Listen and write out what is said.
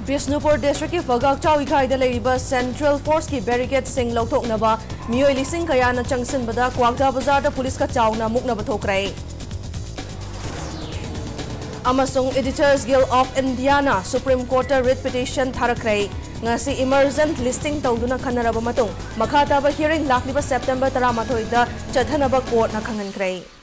Bishnupur District ki Fagak Chawi Khaida Leriba Central Force ki barricade sing lauthoknaba mioi lising kayana changsinbada Kwagda Bazar da police ka chawna muknaba thokrai. Amasung Editors Guild of Indiana Supreme Court writ petition tharakrai. Ngasi emergent listing tawduna khanaraba matung makha taba hearing lakliba September 13 da chathanaba court na khangankrai.